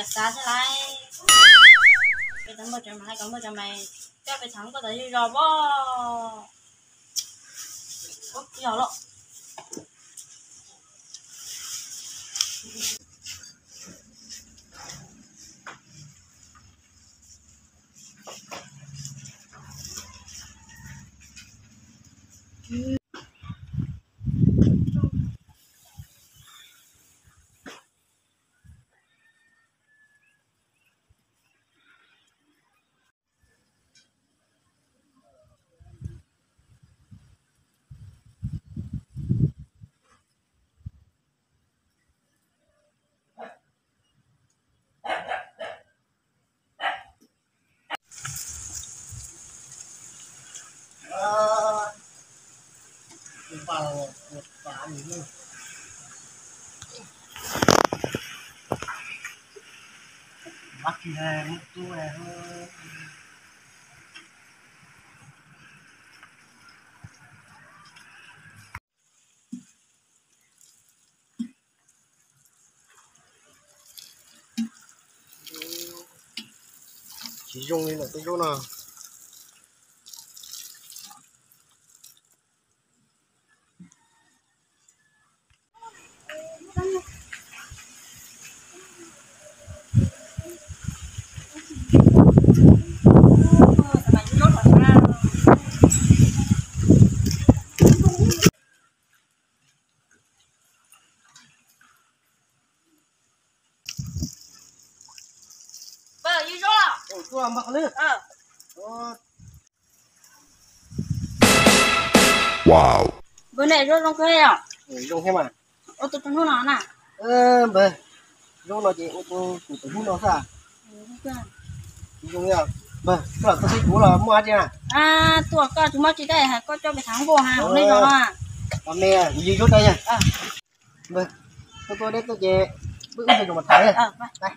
xa thế này cái tấm bờ trời mày còn bờ trời mày cái phải thắng có thể rồi bó úp giờ lộ vào một quả gì nữa bắt này một tu này thôi chỉ dùng như là cái chỗ nào tu làm bạc nữa Wow. bữa này rất long khê à dùng thế mà ô tôi không nó nè bề dùng nó chị ô tô của tôi nó sao dùng nhiều bề cái là tôi thích của là mua gì à tôi có chúng nó chỉ đây hả có cho bị thắng vô hà hôm nay nó à mẹ gì chút đây nha bề tôi đến tôi về bữa phải dùng một thái đây đây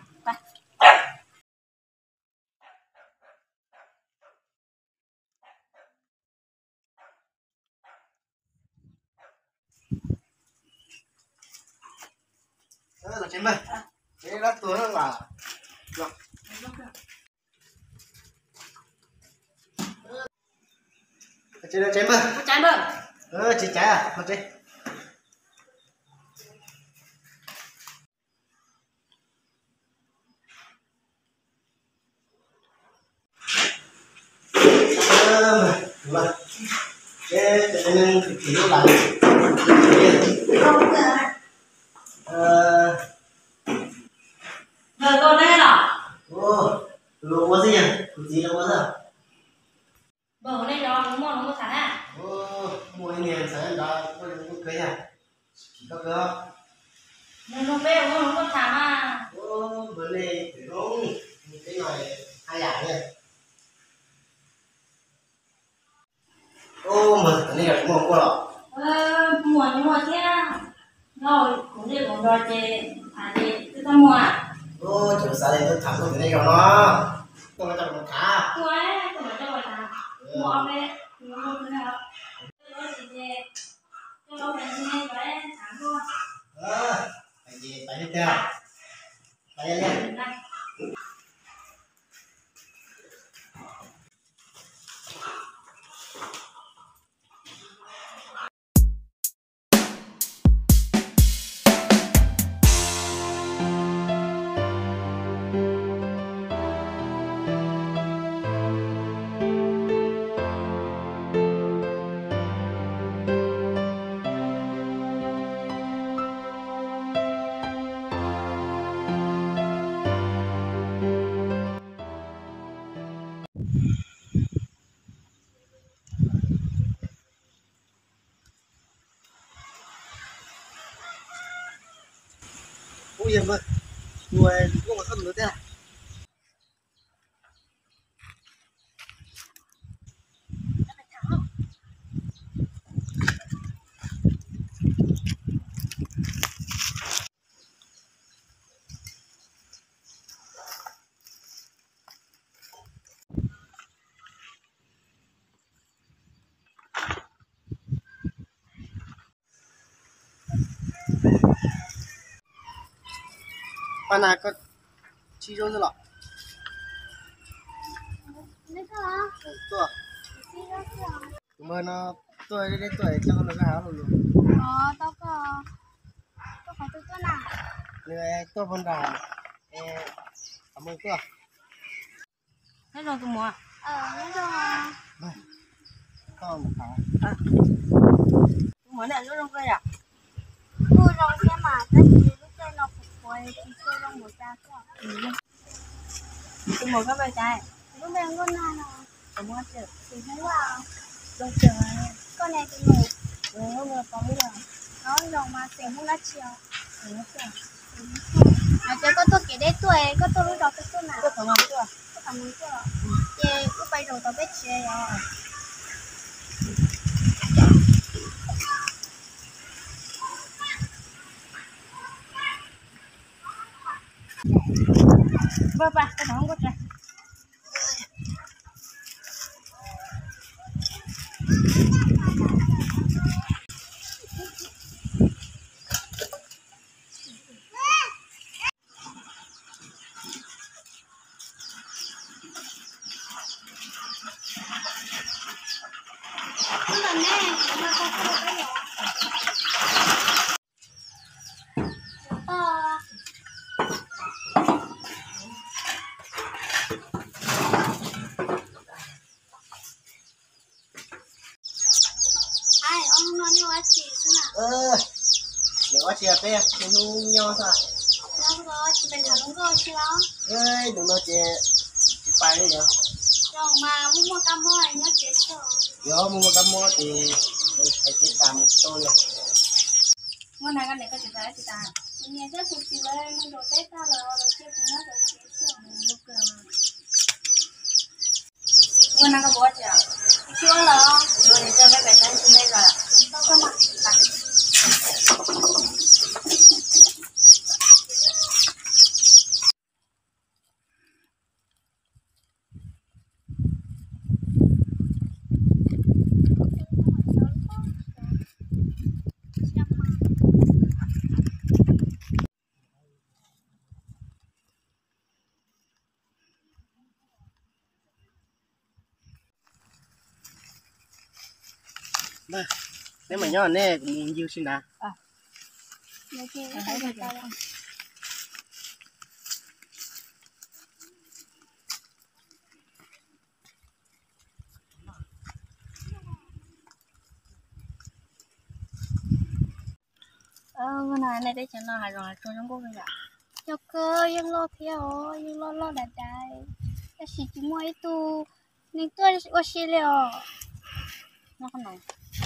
là chém bề thế đã tuổi là được chị đã chém bề trái bơ chị trái à không chị vâng thế cho nên chỉ là rồi con đây là lúa có gì nhỉ lúa gì đâu có giờ bờ hôm nay đó nó mua sẵn à mua cái này sáng đó có những cái à chỉ có cơ nó bé nó có sẵn à bữa nay phải đúng cái này hai giải nhỉ mà cái này là mua qua rồi mua chứ rồi cũng đi cũng rồi chị tôi ta mua à chỗ xa đây tôi thẳng cái này rồi nó tôi mà cho một thả tôi mà cho người ta mua về mua thế nào tôi chỉ về tôi về như vậy thẳng luôn phải gì phải đi theo phải lên ôi giời ơi đuôi cũng mà không được thế à pana có chi rồi lọ lấy cái đó tua chi đó chưa mà nó tuổi đến tuổi cho nó háo luôn tao có phải tôi nào người tua von đà cảm ơn tua lấy rồi tôi mua lấy rồi có một thằng mua này luôn rồi à mua rồi xem mà tất nhiên lúc đây nó phục hồi thì tôi không một ra cơ tôi mua cái bài trái lúc đây con nào tôi mua chưa thì thấy vào đâu chờ con này thì ngủ không được có bây giờ nó rồi mà tiền không đã chiều nó chơi có tôi kể đấy tuổi có tôi lúc đó tôi nào tôi cảm ơn chưa tôi cảm ơn chưa chơi cứ bay rồi tao biết chơi rồi ba cái đó không có chơi ai ông nói như vậy chị thế nào nếu có chia pe thì nu nhau sao nó có chị bên thằng nó có chứ đó đừng nói chia bài đấy nhở rồi mà mua cam mua này nhớ chết rồi giờ mua cái mua thì phải chỉ tạm tôi rồi ngon này cái này có chị thấy chị ta nhà rất thuộc chị lên mua đồ tết ra rồi chưa cũng nhớ được chết rồi lúc cười mà ngon này có bố chị à chưa là rồi để cho mấy bé trai chị đây rồi tao có mặt nếu mà nhỏ này cũng muốn yêu xin à mấy cái thấy người ta đâu này đây cho nó hài rồi cho nó bố bây giờ cho cơ yên lo theo yên lo đại đại cái gì chỉ mua ít tu nên tôi ở xí liệu nó không nói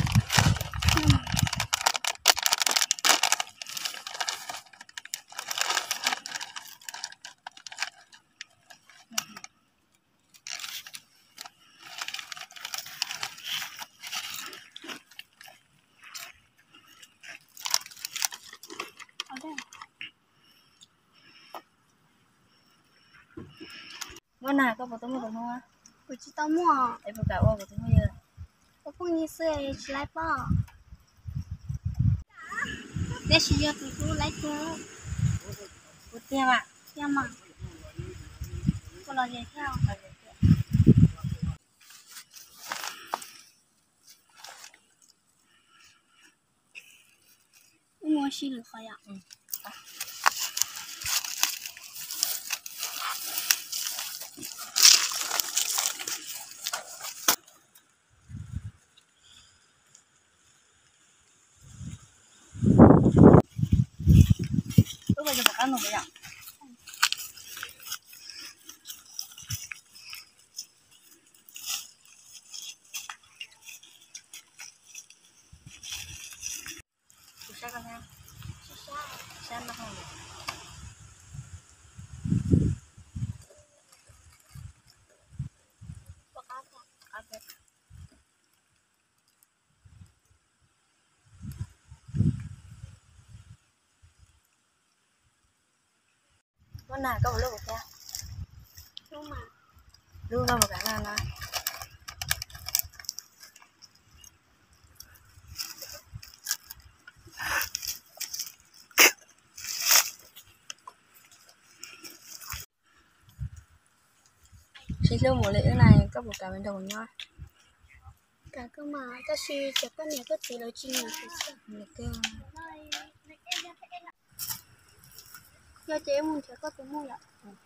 bữa nào có bộ tôi mua được không á? Bữa chị tao mua. Em vừa cả bộ tôi mua giờ. Có không như xưa chị lấy bao. Để chị cho tụi tôi lấy cơ. Bữa tiêm à? Tiêm à? Có lo gì theo? Mua xí được khỏi ạ? Bây giờ phải ăn rồi vậy ạ? Sao con nha? Sao nó không được? Con nào có một lúc chưa? Đúng mà. Đúng không một cái nào nào? chỉ lưu một lễ này các bộ cả bên đầu nhau cả cơ mà ta suy chỉ có nhà có chỉ là chi nhiều được cơ do chế muốn chỉ có tụi mua ạ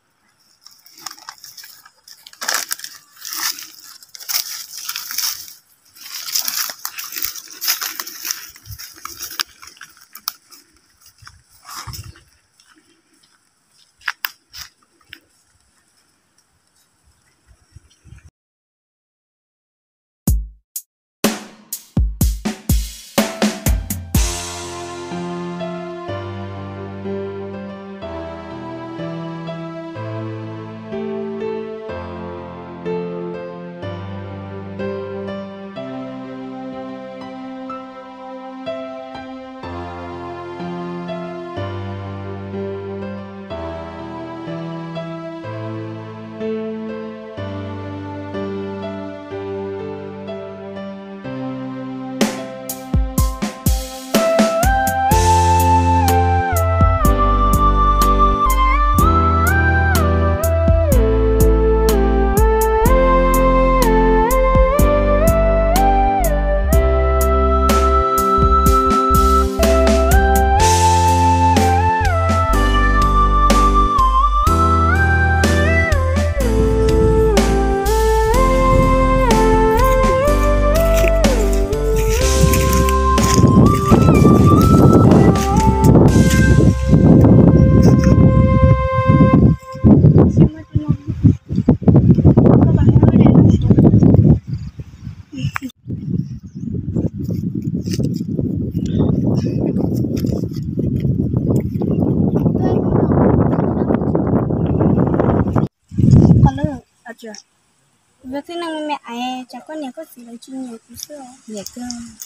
chưa việc thế năng mẹ ai chẳng có nhà có chỉ là chi nhiều tí xưa được cơ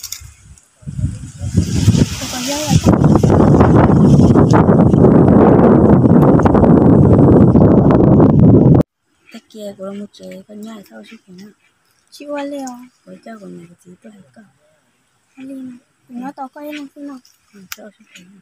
còn giờ là ta kia của một chế con nhai sau chút nữa chị qua leo với cho của nhà tí tôi hay cơ Alina nó tao coi nó thế nào sau chút nữa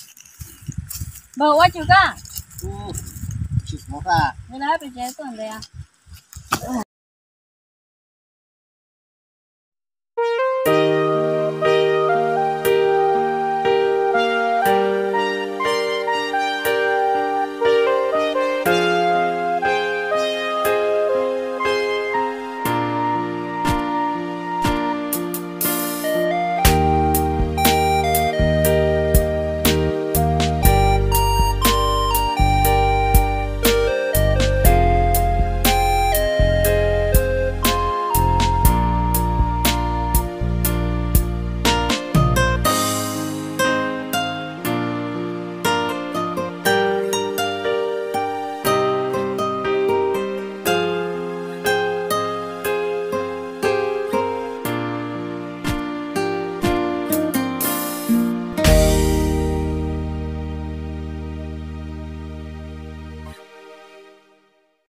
bầu quá chưa cả chịu một à đây là bị chế tuần rồi à